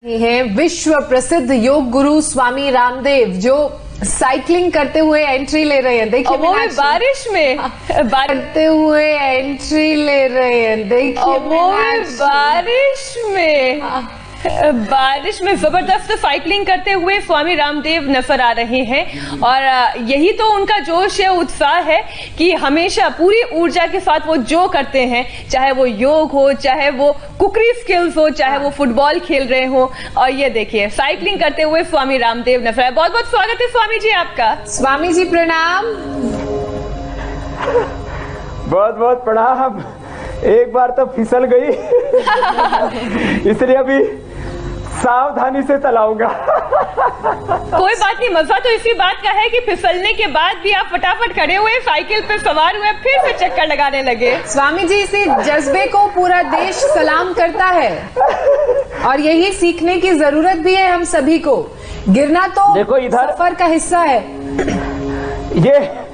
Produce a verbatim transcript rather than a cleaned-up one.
हैं विश्व प्रसिद्ध योग गुरु स्वामी रामदेव, जो साइकिलिंग करते हुए एंट्री ले रहे हैं। देखिए वो भी बारिश में करते हुए एंट्री ले रहे हैं। देखिए वो भी बारिश में बारिश में जबरदस्त साइकिलिंग करते हुए स्वामी रामदेव नजर आ रहे हैं। और यही तो उनका जोश है, उत्साह है कि हमेशा पूरी ऊर्जा के साथ वो जो करते हैं, चाहे वो योग हो, चाहे वो कुकरी स्किल्स हो, चाहे वो फुटबॉल खेल रहे हो। और ये देखिए साइकिलिंग करते हुए स्वामी रामदेव नजर आए। बहुत बहुत स्वागत है स्वामी जी आपका। स्वामी जी प्रणाम। बहुत बहुत प्रणाम। एक बार तो फिसल गई इसलिए अभी सावधानी से चलाऊंगा। कोई बात नहीं, मजा तो इसी बात का है कि फिसलने के बाद भी आप फटाफट खड़े हुए, साइकिल पे सवार हुए, फिर से चक्कर लगाने लगे। स्वामी जी, इसी जज्बे को पूरा देश सलाम करता है और यही सीखने की जरूरत भी है हम सभी को। गिरना तो देखो इधर सफर का हिस्सा है। ये